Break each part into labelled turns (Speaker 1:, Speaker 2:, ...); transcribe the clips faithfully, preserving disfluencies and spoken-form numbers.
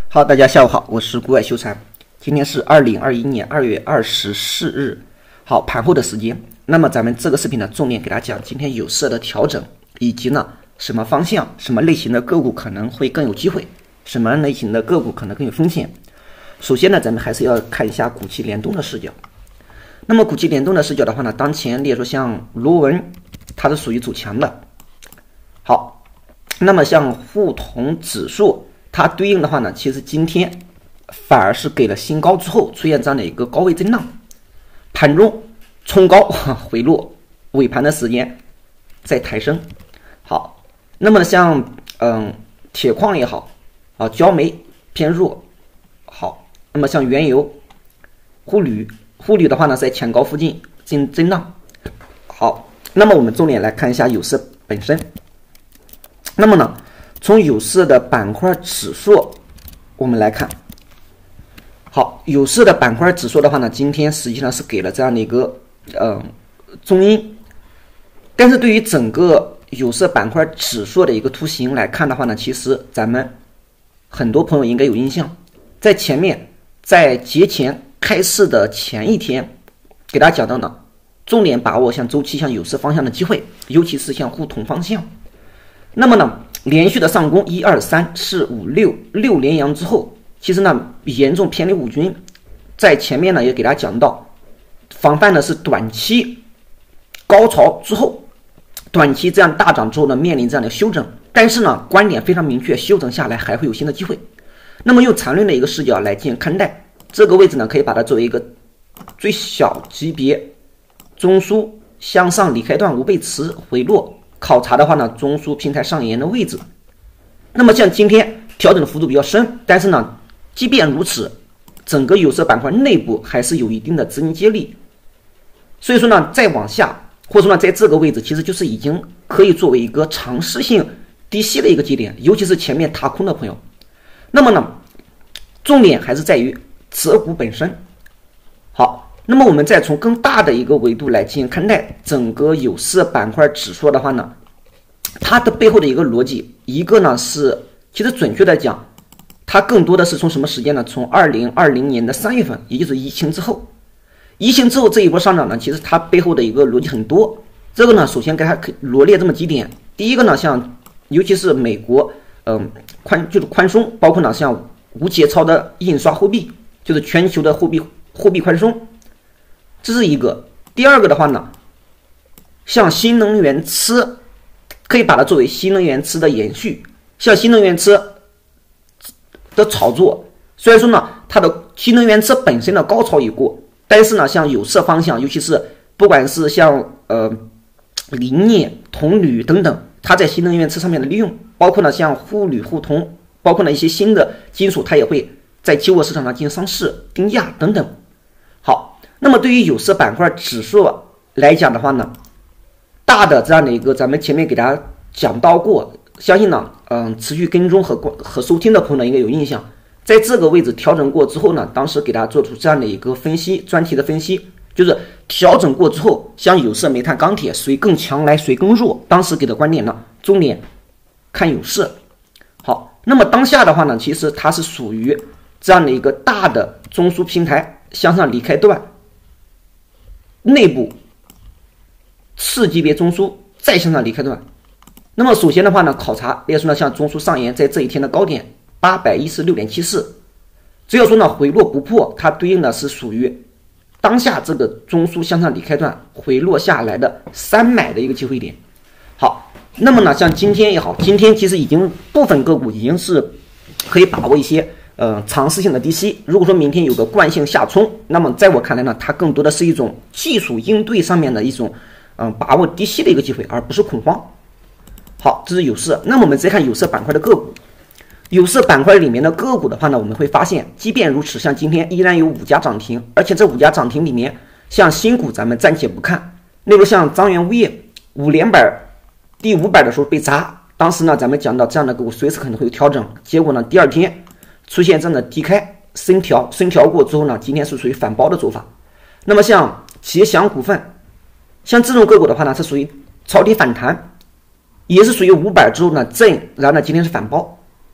Speaker 1: 好，大家下午好，我是国外修禅。今天是二零二一年二月二十四日，好，盘后的时间。那么咱们这个视频呢，重点给大家讲今天有色的调整，以及呢什么方向、什么类型的个股可能会更有机会，什么类型的个股可能更有风险。首先呢，咱们还是要看一下股期联动的视角。那么股期联动的视角的话呢，当前例如说像螺纹，它是属于走强的。好，那么像沪铜指数，它对应的话呢，其实今天反而是给了新高之后出现这样的一个高位震荡，盘中冲高回落，尾盘的时间再抬升。好，那么像嗯铁矿也好啊，焦煤偏弱。好，那么像原油、沪铝，沪铝的话呢，在前高附近进震荡。好，那么我们重点来看一下有色本身。那么呢，从有色的板块指数我们来看，好，有色的板块指数的话呢，今天实际上是给了这样的一个呃中阴，但是对于整个有色板块指数的一个图形来看的话呢，其实咱们很多朋友应该有印象，在前面在节前开市的前一天给大家讲到呢，重点把握像周期、像有色方向的机会，尤其是像沪铜方向。那么呢，连续的上攻一二三四五六六连阳之后，其实呢严重偏离五均，在前面呢也给大家讲到，防范的是短期高潮之后，短期这样大涨之后呢面临这样的修正，但是呢观点非常明确，修正下来还会有新的机会。那么用缠论的一个视角来进行看待，这个位置呢可以把它作为一个最小级别中枢向上离开段无背驰回落。考察的话呢，中枢平台上沿的位置。那么像今天调整的幅度比较深，但是呢，即便如此，整个有色板块内部还是有一定的资金接力。所以说呢，再往下，或者说呢，在这个位置，其实就是已经可以作为一个尝试性低吸的一个节点，尤其是前面踏空的朋友。那么呢，重点还是在于持股本身。好。那么我们再从更大的一个维度来进行看待整个有色板块指数的话呢，它的背后的一个逻辑，一个呢是其实准确的讲，它更多的是从什么时间呢？从二零二零年的三月份，也就是疫情之后，疫情之后这一波上涨呢，其实它背后的一个逻辑很多。这个呢，首先给它罗列这么几点。第一个呢，像尤其是美国，嗯、呃，宽就是宽松，包括呢像无节操的印刷货币，就是全球的货币货币宽松。这是一个。第二个的话呢，像新能源车，可以把它作为新能源车的延续。像新能源车的炒作，虽然说呢，它的新能源车本身的高潮已过，但是呢，像有色方向，尤其是不管是像呃磷镍、铜铝等等，它在新能源车上面的利用，包括呢像沪铝、沪铜，包括呢一些新的金属，它也会在期货市场上进行上市、定价等等。好。那么对于有色板块指数来讲的话呢，大的这样的一个咱们前面给大家讲到过，相信呢嗯持续跟踪和和收听的朋友呢应该有印象，在这个位置调整过之后呢，当时给大家做出这样的一个分析，专题的分析，就是调整过之后，像有色、煤炭、钢铁谁更强来谁更弱，当时给的观点呢，重点看有色。好，那么当下的话呢，其实它是属于这样的一个大的中枢平台向上离开段，内部次级别中枢再向上离开段。那么首先的话呢，考察例如说呢，像中枢上沿在这一天的高点八百一十六点七四，只要说呢回落不破，它对应的是属于当下这个中枢向上离开段回落下来的三买的一个机会点。好，那么呢像今天也好，今天其实已经部分个股已经是可以把握一些呃，尝试性的低吸。如果说明天有个惯性下冲，那么在我看来呢，它更多的是一种技术应对上面的一种，嗯、呃，把握低吸的一个机会，而不是恐慌。好，这是有色。那么我们再看有色板块的个股，有色板块里面的个股的话呢，我们会发现，即便如此，像今天依然有五家涨停，而且这五家涨停里面，像新股咱们暂且不看，例如像张元物业五连板第五板的时候被砸，当时呢咱们讲到这样的个股随时可能会有调整，结果呢第二天出现这样的低开升调，升调过之后呢，今天是属于反包的走法。那么像企业祥股份，像这种个股的话呢，是属于抄底反弹，也是属于五百之后呢震，然后呢今天是反包。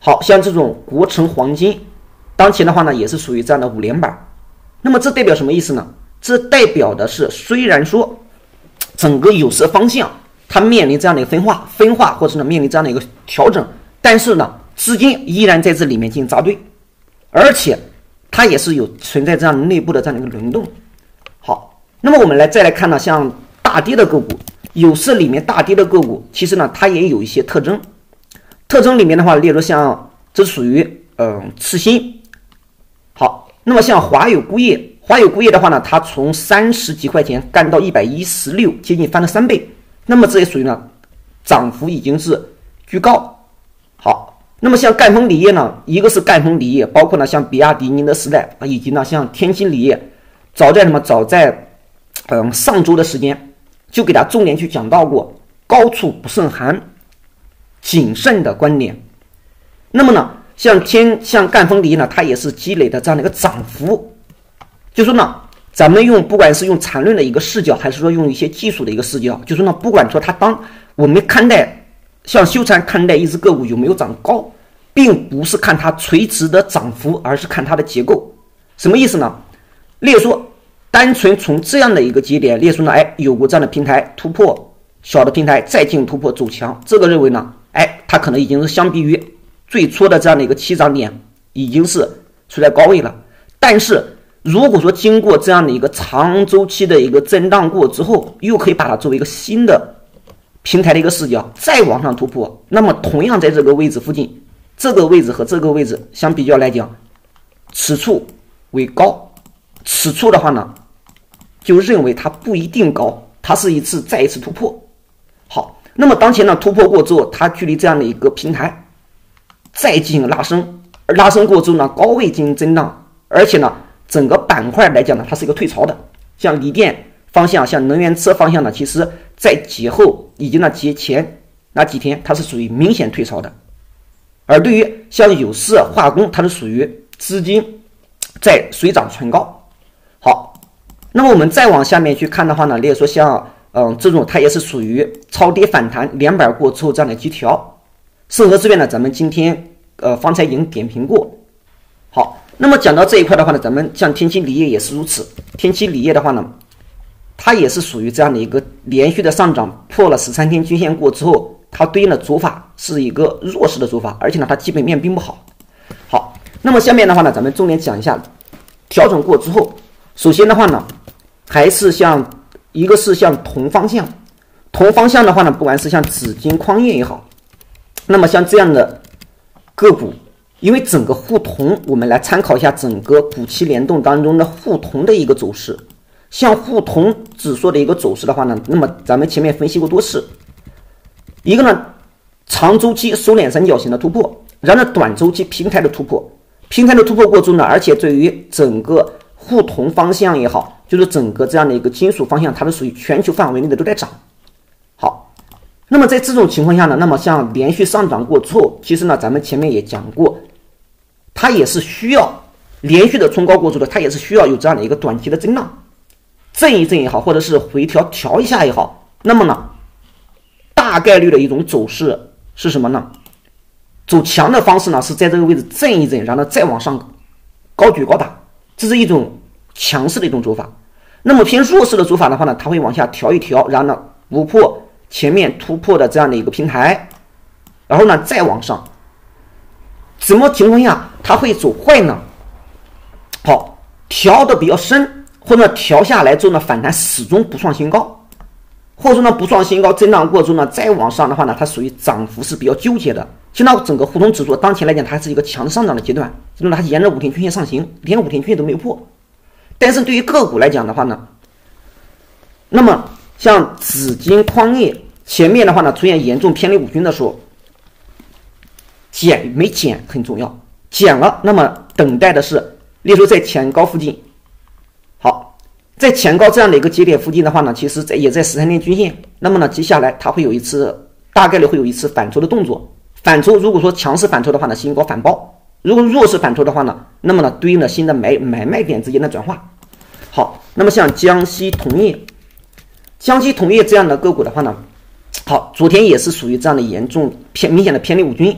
Speaker 1: 好像这种国城黄金，当前的话呢也是属于这样的五连板。那么这代表什么意思呢？这代表的是虽然说整个有色方向它面临这样的一个分化分化或者呢面临这样的一个调整，但是呢资金依然在这里面进行扎堆，而且它也是有存在这样内部的这样的一个轮动。好，那么我们来再来看呢，像大跌的个股，有色里面大跌的个股，其实呢它也有一些特征。特征里面的话，例如像这属于嗯、呃、次新。好，那么像华友钴业，华友钴业的话呢，它从三十几块钱干到一百一十六，接近翻了三倍。那么这也属于呢涨幅已经是居高。好，那么像赣锋锂业呢，一个是赣锋锂业，包括呢像比亚迪、宁德时代啊，以及呢像天鑫锂业，早在什么早在嗯上周的时间就给它重点去讲到过高处不胜寒，谨慎的观点。那么呢像天像赣锋锂业呢，它也是积累的这样的一个涨幅。就说呢咱们用不管是用缠论的一个视角，还是说用一些技术的一个视角，就说呢不管说它当我们看待像修禅看待一只个股有没有涨高，并不是看它垂直的涨幅，而是看它的结构。什么意思呢？例如说单纯从这样的一个节点，例如说呢哎有过这样的平台突破，小的平台再进突破走强，这个认为呢哎它可能已经是相比于最初的这样的一个起涨点已经是处在高位了。但是如果说经过这样的一个长周期的一个震荡过之后，又可以把它作为一个新的平台的一个视角再往上突破，那么同样在这个位置附近，这个位置和这个位置相比较来讲，此处为高，此处的话呢就认为它不一定高，它是一次再一次突破。好，那么当前呢突破过之后，它距离这样的一个平台再进行拉升，而拉升过之后呢高位进行震荡，而且呢整个板块来讲呢它是一个退潮的。像锂电方向，像能源车方向呢，其实在节后以及呢节前那几天它是属于明显退潮的。而对于像有色化工，它是属于资金在水涨船高。好，那么我们再往下面去看的话呢，例如说像嗯这种它也是属于超跌反弹连板过之后这样的基调。盛和资源呢咱们今天呃方才已经点评过。好，那么讲到这一块的话呢，咱们像天鑫锂业也是如此。天鑫锂业的话呢，它也是属于这样的一个连续的上涨，破了十三天均线过之后，它对应的走法是一个弱势的走法，而且呢它基本面并不好。好，那么下面的话呢，咱们重点讲一下调整过之后，首先的话呢还是像一个是像铜方向，铜方向的话呢，不管是像紫金矿业也好，那么像这样的个股，因为整个沪铜，我们来参考一下整个股期联动当中的沪铜的一个走势。像沪铜指数的一个走势的话呢，那么咱们前面分析过多次，一个呢长周期收敛三角形的突破，然后呢短周期平台的突破，平台的突破过之后呢，而且对于整个沪铜方向也好，就是整个这样的一个金属方向，它是属于全球范围内的都在涨。好，那么在这种情况下呢，那么像连续上涨过之后，其实呢咱们前面也讲过，它也是需要连续的冲高过之后，它也是需要有这样的一个短期的震荡，震一震也好，或者是回调调一下也好，那么呢大概率的一种走势是什么呢？走强的方式呢是在这个位置震一震，然后再往上高举高打，这是一种强势的一种走法。那么偏弱势的走法的话呢，它会往下调一调，然后呢不破前面突破的这样的一个平台，然后呢再往上。什么情况下它会走坏呢？好，调的比较深，或者调下来之后呢反弹始终不创新高，或者说呢不创新高，震荡过之后呢再往上的话呢，它属于涨幅是比较纠结的。现在整个沪铜指数当前来讲，它是一个强上涨的阶段，就是它沿着五天均线上行，连五天均线都没有破。但是对于个股来讲的话呢，那么像紫金矿业前面的话呢出现严重偏离五均的时候，减没减很重要，减了那么等待的是例如在前高附近。好，在前高这样的一个节点附近的话呢，其实在也在十三天均线，那么呢接下来它会有一次大概率会有一次反抽的动作。反抽如果说强势反抽的话呢，新高反包；如果弱势反抽的话呢，那么呢对应的新的买买卖点之间的转化。好，那么像江西铜业江西铜业这样的个股的话呢，好，昨天也是属于这样的严重偏明显的偏离五均，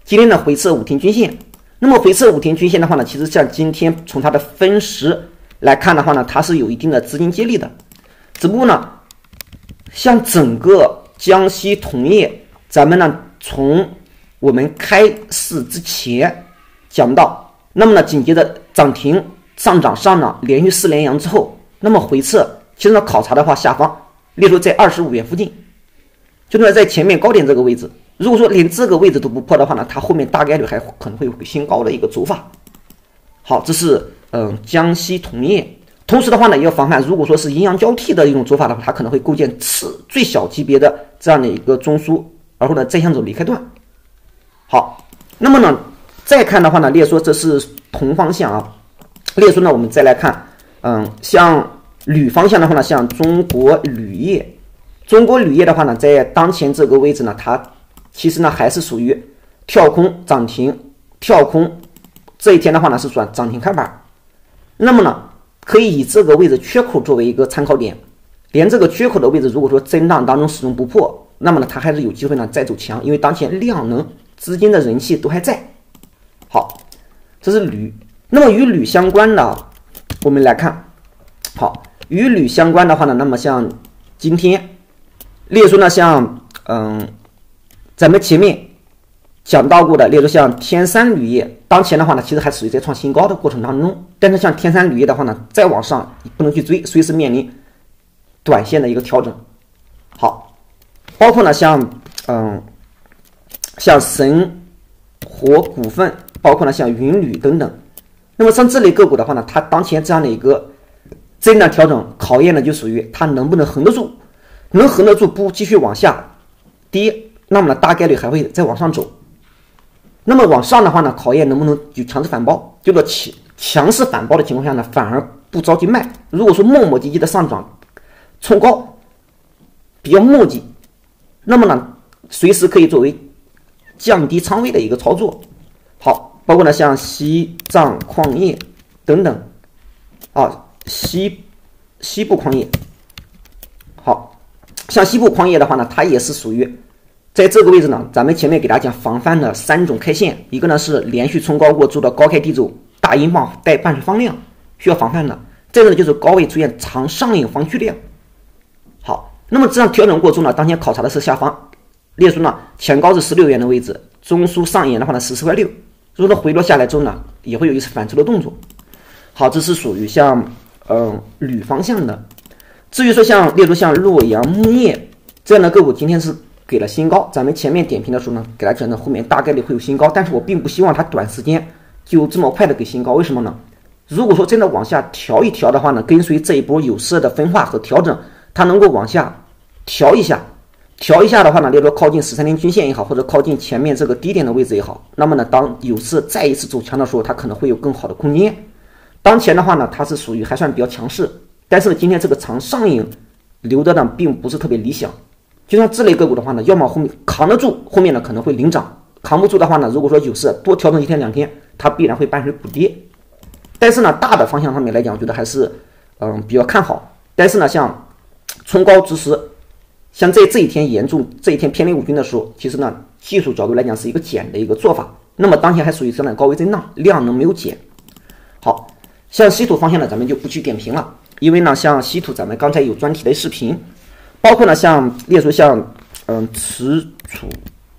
Speaker 1: 今天呢回测五天均线。那么回测五天均线的话呢，其实像今天从它的分时来看的话呢，它是有一定的资金接力的。只不过呢，像整个江西铜业，咱们呢从我们开市之前讲到，那么呢紧接着涨停上涨上涨，连续四连阳之后，那么回测其实呢考察的话，下方例如在二十五元附近，就是在前面高点这个位置。如果说连这个位置都不破的话呢，它后面大概率还可能会有新高的一个走法。好，这是嗯、呃、江西铜业。同时的话呢，也要防范，如果说是阴阳交替的一种走法的话，它可能会构建次最小级别的这样的一个中枢，然后呢再向走离开段。好，那么呢再看的话呢，列说这是铜方向啊。列说呢，我们再来看，嗯，像铝方向的话呢，像中国铝业，中国铝业的话呢，在当前这个位置呢，它其实呢还是属于跳空涨停，跳空这一天的话呢是算涨停开板。那么呢，可以以这个位置缺口作为一个参考点，连这个缺口的位置，如果说震荡当中始终不破，那么呢它还是有机会呢再走强，因为当前量能、资金的人气都还在。好，这是铝。那么与铝相关的，我们来看，好，与铝相关的话呢，那么像今天例如说呢，像嗯。咱们前面讲到过的，例如像天山铝业，当前的话呢，其实还属于在创新高的过程当中。但是像天山铝业的话呢，再往上不能去追，随时面临短线的一个调整。好，包括呢像嗯像神火股份，包括呢像云铝等等。那么像这类个股的话呢，它当前这样的一个震荡调整，考验的就属于它能不能横得住，能横得住不继续往下跌。那么呢，大概率还会再往上走。那么往上的话呢，考验能不能有强势反包，就说强强势反包的情况下呢，反而不着急卖。如果说磨磨唧唧的上涨，冲高比较磨叽，那么呢，随时可以作为降低仓位的一个操作。好，包括呢像西藏矿业等等，啊，西西部矿业，好像西部矿业的话呢，它也是属于。在这个位置呢，咱们前面给大家讲防范的三种 K 线，一个呢是连续冲高过做到高开低走，大阴棒带伴随放量，需要防范的。这个呢就是高位出现长上影防去量。好，那么这样调整过程呢，当前考察的是下方，列出呢前高是十六元的位置，中枢上沿的话呢十四块六，如果说回落下来之后呢，也会有一次反抽的动作。好，这是属于像嗯、呃、铝方向的。至于说像列出像洛阳钼业这样的个股，今天是给了新高，咱们前面点评的时候呢，给它讲的后面大概率会有新高，但是我并不希望它短时间就这么快的给新高，为什么呢？如果说真的往下调一调的话呢，跟随这一波有色的分化和调整，它能够往下调一下，调一下的话呢，例如说靠近十三天均线也好，或者靠近前面这个低点的位置也好，那么呢，当有色再一次走强的时候，它可能会有更好的空间。当前的话呢，它是属于还算比较强势，但是呢，今天这个长上影留的呢，并不是特别理想。就像这类个股的话呢，要么后面扛得住，后面呢可能会领涨；扛不住的话呢，如果说有事多调整一天两天，它必然会伴随补跌。但是呢，大的方向上面来讲，我觉得还是嗯比较看好。但是呢，像冲高之时，像在这一天严重这一天偏离五均的时候，其实呢技术角度来讲是一个减的一个做法。那么当前还属于这样的高位震荡，量能没有减。好，像稀土方向呢，咱们就不去点评了，因为呢，像稀土咱们刚才有专题的视频。包括呢，像列出像嗯磁储，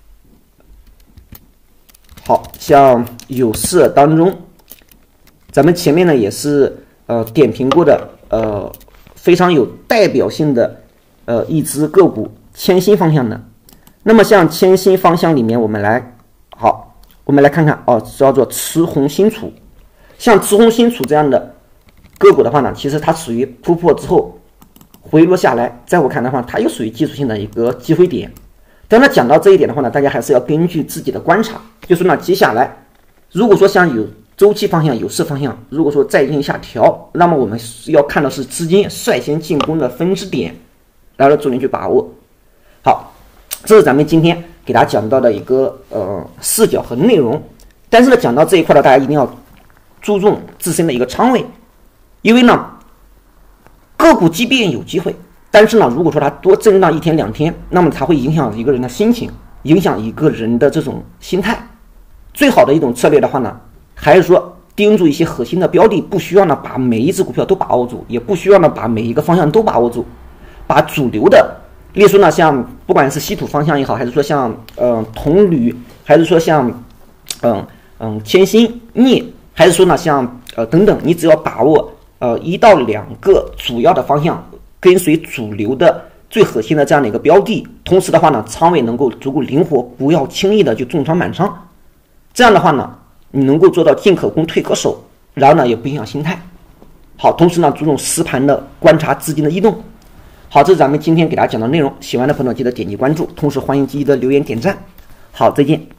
Speaker 1: 好像有色当中，咱们前面呢也是呃点评过的呃非常有代表性的呃一只个股千鑫方向的。那么像千鑫方向里面，我们来好，我们来看看哦，叫做磁红新储。像磁红新储这样的个股的话呢，其实它属于突破之后回落下来，在我看的话，它又属于技术性的一个机会点。但是讲到这一点的话呢，大家还是要根据自己的观察，就是呢，接下来如果说像有周期方向、有势方向，如果说再进行下调，那么我们要看到是资金率先进攻的分支点，来了重点去把握。好，这是咱们今天给大家讲到的一个呃视角和内容。但是呢，讲到这一块呢，大家一定要注重自身的一个仓位，因为呢。个股即便有机会，但是呢，如果说它多震荡一天两天，那么它会影响一个人的心情，影响一个人的这种心态。 最好的一种策略的话呢，还是说盯住一些核心的标的，不需要呢把每一只股票都把握住，也不需要呢把每一个方向都把握住，把主流的，例如说呢像不管是稀土方向也好，还是说像呃铜铝，还是说像嗯嗯铅锌镍，还是说呢像呃等等，你只要把握呃一到两个主要的方向，跟随主流的最核心的这样的一个标的，同时的话呢仓位能够足够灵活，不要轻易的就重仓满仓，这样的话呢你能够做到进可攻退可守，然后呢也不影响心态。好，同时呢注重实盘的观察资金的异动。好，这是咱们今天给大家讲的内容，喜欢的朋友记得点击关注，同时欢迎积极的留言点赞。好，再见。